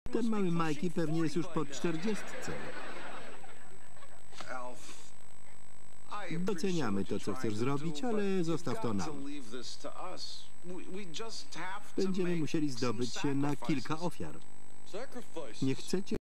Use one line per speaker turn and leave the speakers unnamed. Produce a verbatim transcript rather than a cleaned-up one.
Ten mały Majki pewnie jest już po czterdziestce. Doceniamy to, co chcesz zrobić, ale zostaw to nam. Będziemy musieli zdobyć się na kilka ofiar. Nie chcecie